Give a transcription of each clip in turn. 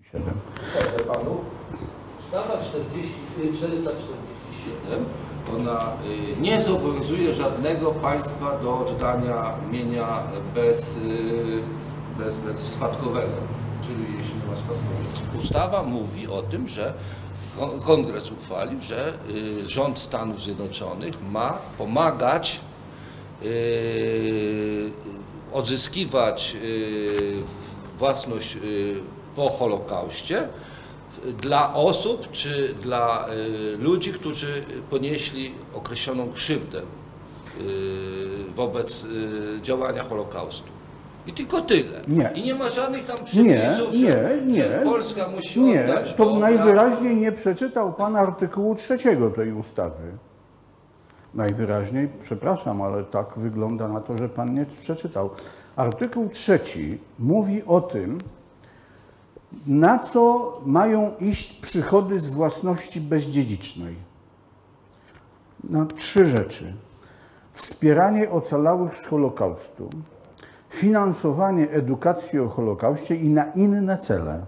447. Panu, ustawa 447, ona nie zobowiązuje żadnego państwa do oddania mienia bez spadkowego, czyli jeśli nie ma spadkowego. Ustawa mówi o tym, że Kongres uchwalił, że rząd Stanów Zjednoczonych ma pomagać odzyskiwać własność po Holokauście dla osób czy dla ludzi, którzy ponieśli określoną krzywdę wobec działania Holokaustu. I tylko tyle. Nie. I nie ma żadnych tam przepisów, że Polska musi oddać. Nie, to najwyraźniej nie przeczytał pan artykułu 3 tej ustawy. Najwyraźniej, przepraszam, ale tak wygląda na to, że pan nie przeczytał. Artykuł 3 mówi o tym, na co mają iść przychody z własności bezdziedzicznej. Na 3 rzeczy. Wspieranie ocalałych z Holokaustu, finansowanie edukacji o Holokauście i na inne cele.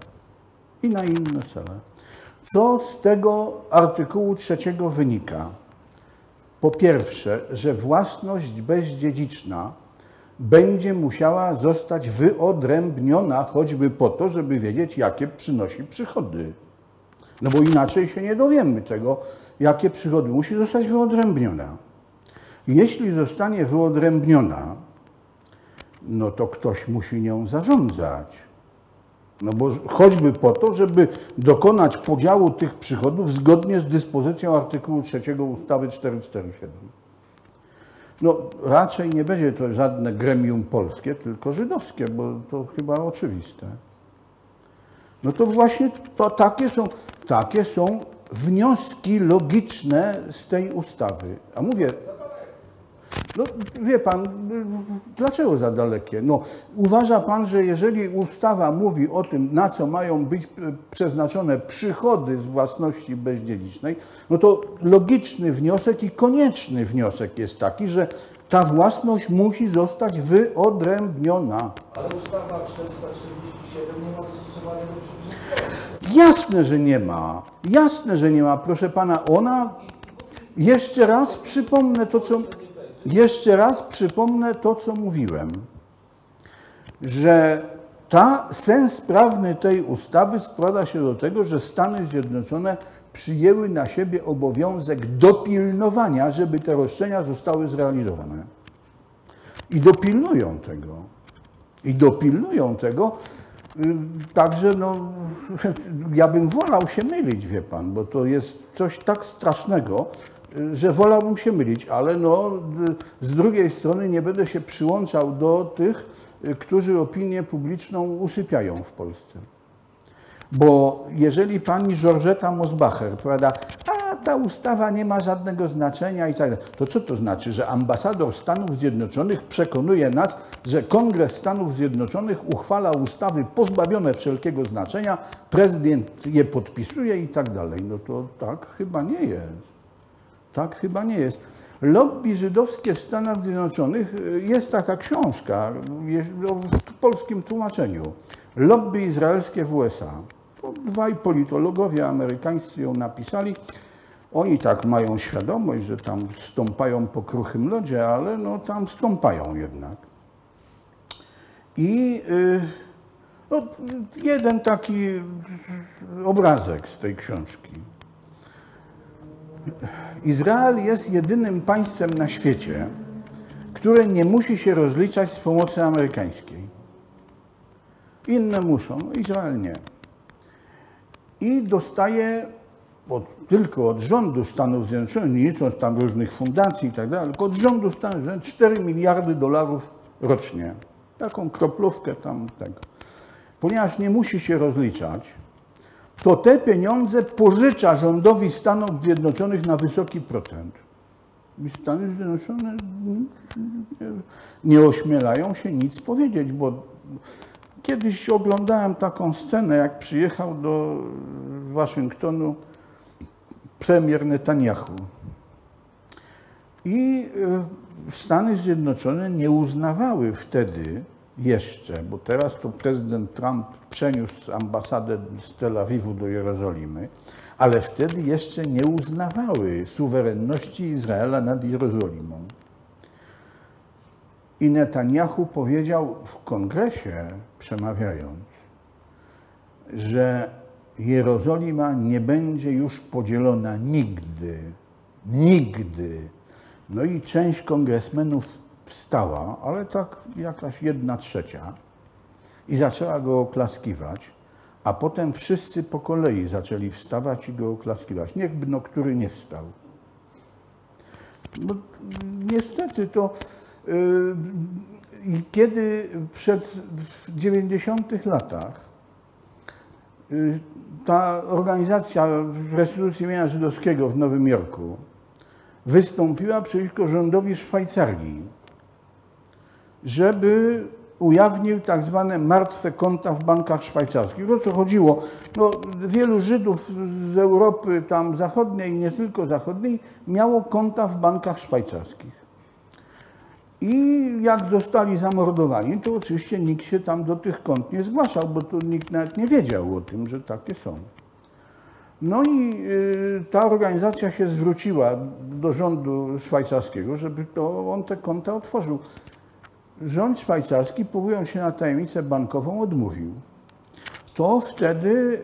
Co z tego artykułu 3 wynika? Po pierwsze, że własność bezdziedziczna będzie musiała zostać wyodrębniona choćby po to, żeby wiedzieć, jakie przynosi przychody. No bo inaczej się nie dowiemy tego, jakie przychody. Musi zostać wyodrębniona. Jeśli zostanie wyodrębniona, no to ktoś musi nią zarządzać. No bo choćby po to, żeby dokonać podziału tych przychodów zgodnie z dyspozycją artykułu 3 ustawy 447. No raczej nie będzie to żadne gremium polskie, tylko żydowskie, bo to chyba oczywiste. No to właśnie to takie są wnioski logiczne z tej ustawy. A mówię, no wie pan, dlaczego za dalekie? No, uważa pan, że jeżeli ustawa mówi o tym, na co mają być przeznaczone przychody z własności bezdziedzicznej, no to logiczny wniosek i konieczny wniosek jest taki, że ta własność musi zostać wyodrębniona. Ale ustawa 447 nie ma dostosowania do przepisów. Jasne, że nie ma. Jasne, że nie ma. Proszę pana, ona... Jeszcze raz przypomnę to, co mówiłem, że sens prawny tej ustawy składa się do tego, że Stany Zjednoczone przyjęły na siebie obowiązek dopilnowania, żeby te roszczenia zostały zrealizowane. I dopilnują tego. Także no, ja bym wolał się mylić, wie pan, bo to jest coś tak strasznego, że wolałbym się mylić, ale no, z drugiej strony nie będę się przyłączał do tych, którzy opinię publiczną usypiają w Polsce. Bo jeżeli pani Georgeta Mosbacher powiada, a ta ustawa nie ma żadnego znaczenia i tak dalej, to co to znaczy, że ambasador Stanów Zjednoczonych przekonuje nas, że Kongres Stanów Zjednoczonych uchwala ustawy pozbawione wszelkiego znaczenia, prezydent je podpisuje i tak dalej. No to tak chyba nie jest. Tak chyba nie jest. Lobby żydowskie w Stanach Zjednoczonych, jest taka książka w polskim tłumaczeniu. Lobby izraelskie w USA. Dwaj politologowie amerykańscy ją napisali. Oni tak mają świadomość, że tam stąpają po kruchym lodzie, ale no tam stąpają jednak. I no, jeden taki obrazek z tej książki. Izrael jest jedynym państwem na świecie, które nie musi się rozliczać z pomocy amerykańskiej. Inne muszą, Izrael nie. I dostaje tylko od rządu Stanów Zjednoczonych, nie licząc tam różnych fundacji i tak dalej, tylko od rządu Stanów Zjednoczonych 4 miliardy dolarów rocznie. Taką kroplówkę tam tego. Ponieważ nie musi się rozliczać, to te pieniądze pożycza rządowi Stanów Zjednoczonych na wysoki procent. I Stany Zjednoczone nie ośmielają się nic powiedzieć, bo kiedyś oglądałem taką scenę, jak przyjechał do Waszyngtonu premier Netanyahu. I Stany Zjednoczone nie uznawały wtedy jeszcze, bo teraz to prezydent Trump przeniósł ambasadę z Tel Awiwu do Jerozolimy, ale wtedy jeszcze nie uznawały suwerenności Izraela nad Jerozolimą. I Netanyahu powiedział w kongresie, przemawiając, że Jerozolima nie będzie już podzielona nigdy. Nigdy. No i część kongresmenów wstała, ale tak jakaś 1/3 i zaczęła go oklaskiwać, a potem wszyscy po kolei zaczęli wstawać i go oklaskiwać. Niechby no który nie wstał. No, niestety to kiedy w 90-tych latach ta organizacja Restytucji Mienia Żydowskiego w Nowym Jorku wystąpiła przeciwko rządowi Szwajcarii, żeby ujawnił tak zwane martwe konta w bankach szwajcarskich. O co chodziło? No, wielu Żydów z Europy tam zachodniej i nie tylko zachodniej miało konta w bankach szwajcarskich. I jak zostali zamordowani, to oczywiście nikt się tam do tych kont nie zgłaszał, bo tu nikt nawet nie wiedział o tym, że takie są. No i ta organizacja się zwróciła do rządu szwajcarskiego, żeby to on te konta otworzył. Rząd szwajcarski, powołując się na tajemnicę bankową, odmówił. To wtedy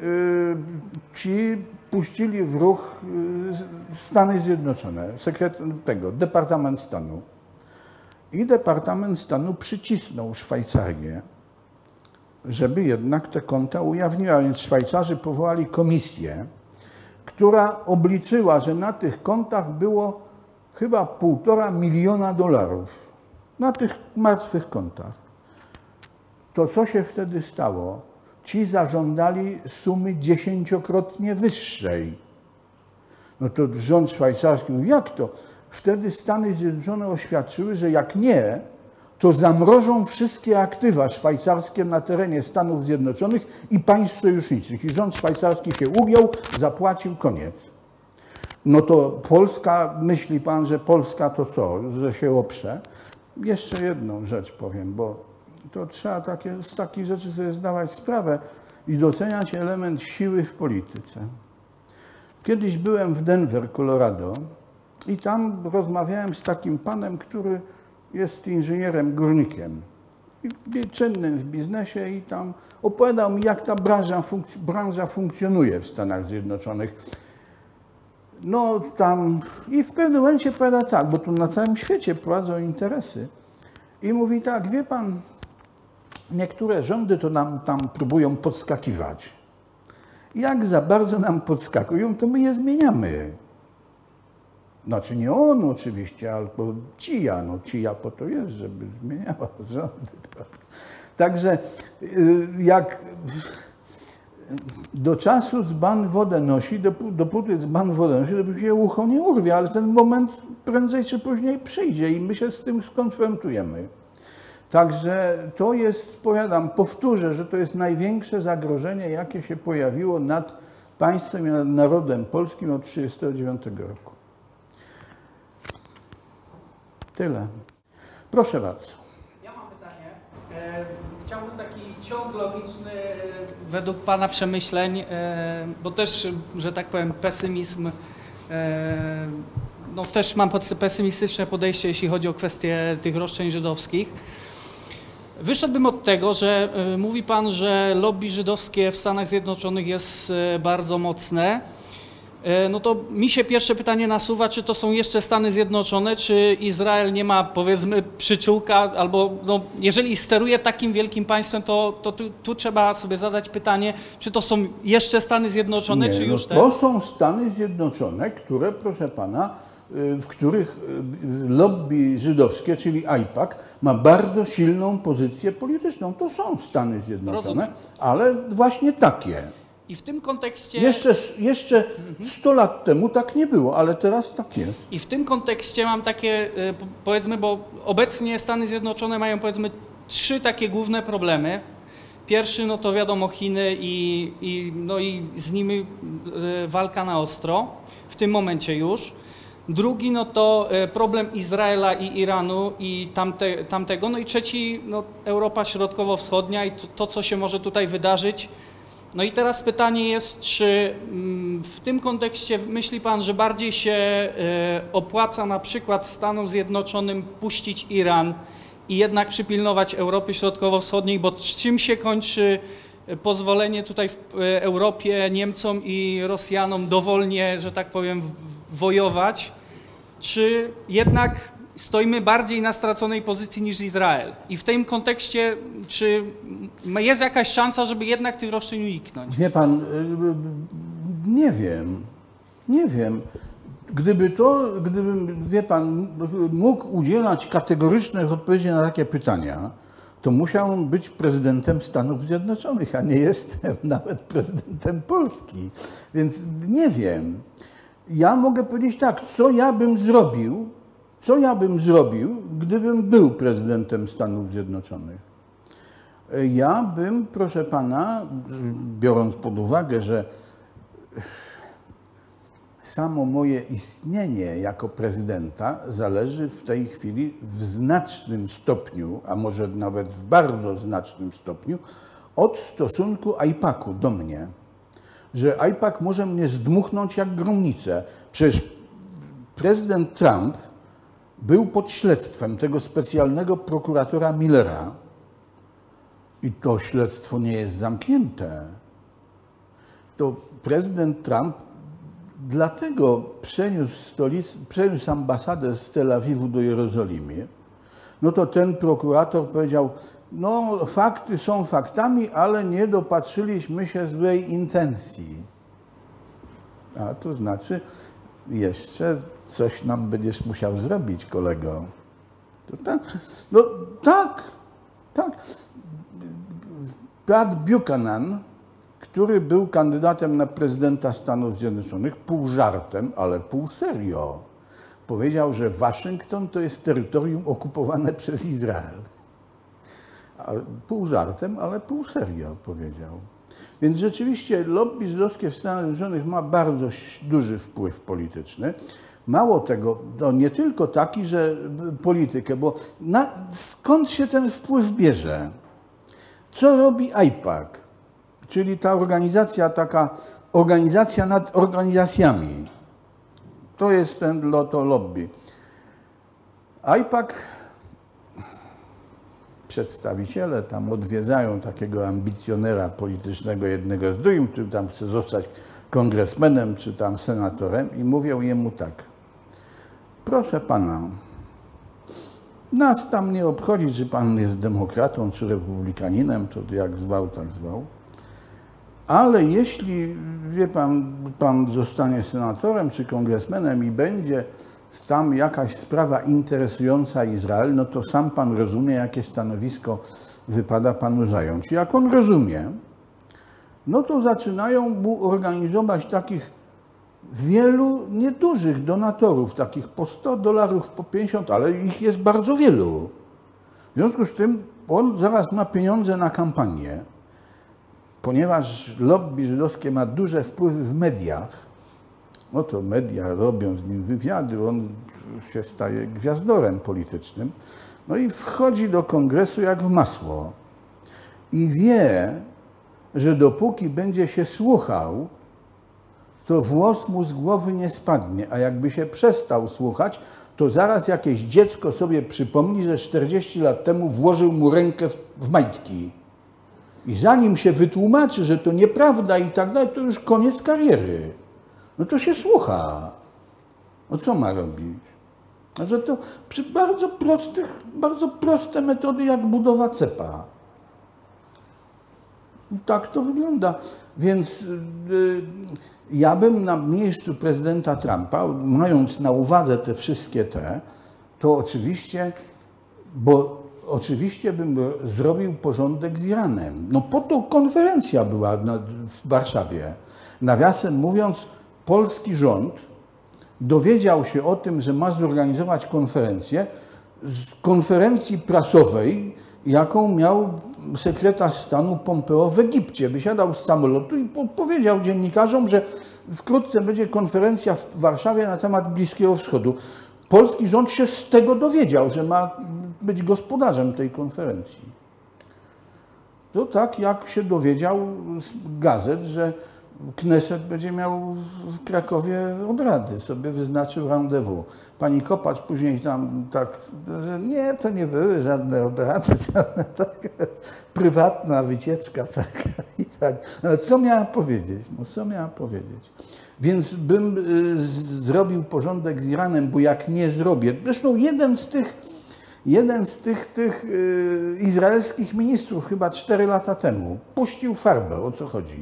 ci puścili w ruch Stany Zjednoczone, Departament Stanu. I Departament Stanu przycisnął Szwajcarię, żeby jednak te konta ujawniła. Więc Szwajcarzy powołali komisję, która obliczyła, że na tych kontach było chyba $1,5 miliona. Na tych martwych kontach. To co się wtedy stało? Ci zażądali sumy 10-krotnie wyższej. No to rząd szwajcarski mówi, jak to? Wtedy Stany Zjednoczone oświadczyły, że jak nie, to zamrożą wszystkie aktywa szwajcarskie na terenie Stanów Zjednoczonych i państw sojuszniczych. I rząd szwajcarski się ugiął, zapłacił, koniec. No to Polska, myśli pan, że Polska to co, że się oprze? Jeszcze jedną rzecz powiem, bo to trzeba z takich rzeczy sobie zdawać sprawę i doceniać element siły w polityce. Kiedyś byłem w Denver, Colorado i tam rozmawiałem z takim panem, który jest inżynierem górnikiem, czynnym w biznesie i tam opowiadał mi, jak ta branża funkcjonuje w Stanach Zjednoczonych. No tam i w pewnym momencie powiada tak, bo tu na całym świecie prowadzą interesy. I mówi tak, wie pan, niektóre rządy to nam tam próbują podskakiwać. Jak za bardzo nam podskakują, to my je zmieniamy. Znaczy nie on oczywiście, albo CIA. No CIA po to jest, żeby zmieniała rządy. Także jak do czasu dzban wodę nosi, dopóty dzban wodę nosi, dopóty się ucho nie urwie, ale ten moment prędzej czy później przyjdzie i my się z tym skonfrontujemy. Także to jest, powiadam, powtórzę, że to jest największe zagrożenie, jakie się pojawiło nad państwem i nad narodem polskim od 1939 roku. Tyle. Proszę bardzo. Ja mam pytanie. Chciałbym taki ciąg logiczny według pana przemyśleń, bo też, że tak powiem, pesymizm, no też mam pesymistyczne podejście, jeśli chodzi o kwestię tych roszczeń żydowskich. Wyszedłbym od tego, że mówi pan, że lobby żydowskie w Stanach Zjednoczonych jest bardzo mocne. No to mi się pierwsze pytanie nasuwa, czy to są jeszcze Stany Zjednoczone, czy Izrael nie ma, powiedzmy, przyczółka, albo no, jeżeli steruje takim wielkim państwem, to tu trzeba sobie zadać pytanie, czy to są jeszcze Stany Zjednoczone, nie, czy już te? To są Stany Zjednoczone, które, proszę pana, w których lobby żydowskie, czyli AIPAC, ma bardzo silną pozycję polityczną. To są Stany Zjednoczone, rozumiem, ale właśnie takie. I w tym kontekście... Jeszcze 100 lat temu tak nie było, ale teraz tak jest. I w tym kontekście mam takie, powiedzmy, bo obecnie Stany Zjednoczone mają, powiedzmy, 3 takie główne problemy. Pierwszy, no to wiadomo, Chiny i z nimi walka na ostro, w tym momencie już. Drugi no to problem Izraela i Iranu i tamtego. No i trzeci no, Europa Środkowo-Wschodnia i to, co się może tutaj wydarzyć. No i teraz pytanie jest, czy w tym kontekście myśli Pan, że bardziej się opłaca na przykład Stanom Zjednoczonym puścić Iran i jednak przypilnować Europy Środkowo-Wschodniej, bo czym się kończy pozwolenie tutaj w Europie Niemcom i Rosjanom dowolnie, że tak powiem, wojować, czy jednak stoimy bardziej na straconej pozycji niż Izrael? I w tym kontekście, czy jest jakaś szansa, żeby jednak tych roszczeń uniknąć? Wie pan, nie wiem. Gdybym, wie pan, mógł udzielać kategorycznych odpowiedzi na takie pytania, to musiałbym być prezydentem Stanów Zjednoczonych, a nie jestem nawet prezydentem Polski. Więc nie wiem. Ja mogę powiedzieć tak, co ja bym zrobił, gdybym był prezydentem Stanów Zjednoczonych. Ja bym, proszę pana, biorąc pod uwagę, że samo moje istnienie jako prezydenta zależy w tej chwili w znacznym stopniu, a może nawet w bardzo znacznym stopniu, od stosunku AIPAC-u do mnie. Że AIPAC może mnie zdmuchnąć jak gromnicę. Przecież prezydent Trump był pod śledztwem tego specjalnego prokuratora Millera i to śledztwo nie jest zamknięte. To prezydent Trump dlatego przeniósł ambasadę z Tel Awiwu do Jerozolimy. No to ten prokurator powiedział, no fakty są faktami, ale nie dopatrzyliśmy się złej intencji. A to znaczy, jeszcze coś nam będziesz musiał zrobić, kolego. To tak, no tak. Pat Buchanan, który był kandydatem na prezydenta Stanów Zjednoczonych, pół żartem, ale pół serio, powiedział, że Waszyngton to jest terytorium okupowane przez Izrael. Pół żartem, ale pół serio powiedział. Więc rzeczywiście lobby żydowskie w Stanach Zjednoczonych ma bardzo duży wpływ polityczny. Mało tego, to nie tylko taki, że politykę, bo skąd się ten wpływ bierze? Co robi AIPAC? Czyli ta organizacja, taka organizacja nad organizacjami. To jest to lobby. AIPAC, przedstawiciele tam odwiedzają takiego ambicjonera politycznego jednego z drugim, który tam chce zostać kongresmenem czy tam senatorem i mówią jemu tak. Proszę pana, nas tam nie obchodzi, czy pan jest demokratą czy republikaninem, to jak zwał, tak zwał. Ale jeśli, wie pan, pan zostanie senatorem czy kongresmenem i będzie tam jakaś sprawa interesująca Izrael, no to sam pan rozumie, jakie stanowisko wypada panu zająć. I jak on rozumie, no to zaczynają mu organizować takich wielu niedużych donatorów, takich po $100, po 50, ale ich jest bardzo wielu. W związku z tym on zaraz ma pieniądze na kampanię. Ponieważ lobby żydowskie ma duże wpływy w mediach, no to media robią z nim wywiady, on się staje gwiazdorem politycznym, no i wchodzi do kongresu jak w masło. I wie, że dopóki będzie się słuchał, to włos mu z głowy nie spadnie, a jakby się przestał słuchać, to zaraz jakieś dziecko sobie przypomni, że 40 lat temu włożył mu rękę w majtki. I zanim się wytłumaczy, że to nieprawda i tak dalej, to już koniec kariery. No to się słucha. No co ma robić? Znaczy to przy bardzo proste metody jak budowa cepa. I tak to wygląda. Więc ja bym na miejscu prezydenta Trumpa, mając na uwadze te wszystkie to oczywiście bym zrobił porządek z Iranem. No po to konferencja była w Warszawie. Nawiasem mówiąc, polski rząd dowiedział się o tym, że ma zorganizować konferencję z konferencji prasowej, jaką miał sekretarz stanu Pompeo w Egipcie. Wysiadał z samolotu i powiedział dziennikarzom, że wkrótce będzie konferencja w Warszawie na temat Bliskiego Wschodu. Polski rząd się z tego dowiedział, że ma być gospodarzem tej konferencji. To tak jak się dowiedział z gazet, że Kneset będzie miał w Krakowie obrady, sobie wyznaczył rendezvous. Pani Kopacz później tam tak, że nie, to nie były żadne obrady, żadne tak, prywatna wycieczka taka i tak. No, co miała powiedzieć? No, co miała powiedzieć? Więc bym zrobił porządek z Iranem, bo jak nie zrobię, zresztą jeden z tych izraelskich ministrów chyba 4 lata temu puścił farbę, o co chodzi.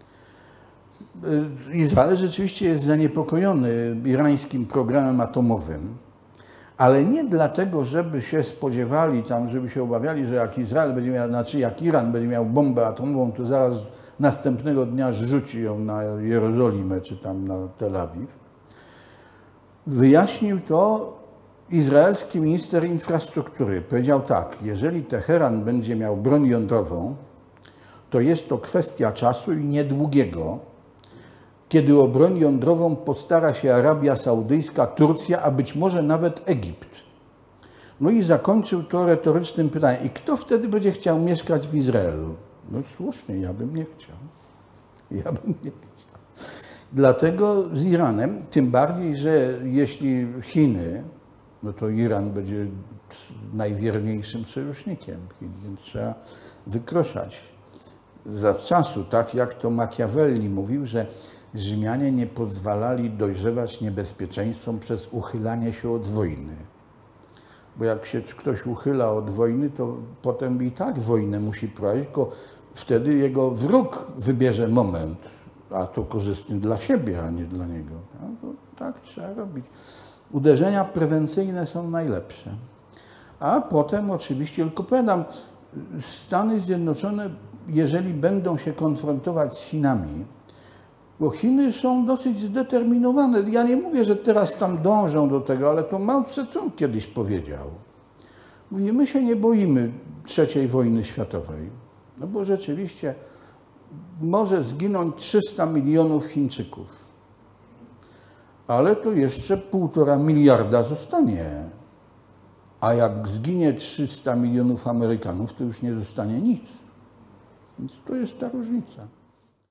Izrael rzeczywiście jest zaniepokojony irańskim programem atomowym, ale nie dlatego, żeby się spodziewali tam, żeby się obawiali, że jak Izrael będzie miał, znaczy jak Iran będzie miał bombę atomową, to zaraz następnego dnia zrzuci ją na Jerozolimę czy tam na Tel Awiw. Wyjaśnił to izraelski minister infrastruktury. Powiedział tak, jeżeli Teheran będzie miał broń jądrową, to jest to kwestia czasu i niedługiego, kiedy o broń jądrową postara się Arabia Saudyjska, Turcja, a być może nawet Egipt. No i zakończył to retorycznym pytaniem. I kto wtedy będzie chciał mieszkać w Izraelu? No słusznie, ja bym nie chciał. Ja bym nie chciał. Dlatego z Iranem, tym bardziej, że jeśli Chiny, no to Iran będzie najwierniejszym sojusznikiem Chin, więc trzeba wykroszać. Zawczasu, tak jak to Machiavelli mówił, że Rzymianie nie pozwalali dojrzewać niebezpieczeństwom przez uchylanie się od wojny. Bo jak się ktoś uchyla od wojny, to potem i tak wojnę musi prowadzić, tylko wtedy jego wróg wybierze moment, a to korzystny dla siebie, a nie dla niego. No, to tak trzeba robić. Uderzenia prewencyjne są najlepsze. A potem oczywiście, tylko powiadam, Stany Zjednoczone, jeżeli będą się konfrontować z Chinami, bo Chiny są dosyć zdeterminowane. Ja nie mówię, że teraz tam dążą do tego, ale to Mao Tse-tung kiedyś powiedział. Mówi, my się nie boimy III wojny światowej, no bo rzeczywiście może zginąć 300 milionów Chińczyków, ale to jeszcze 1,5 miliarda zostanie. A jak zginie 300 milionów Amerykanów, to już nie zostanie nic. Więc to jest ta różnica.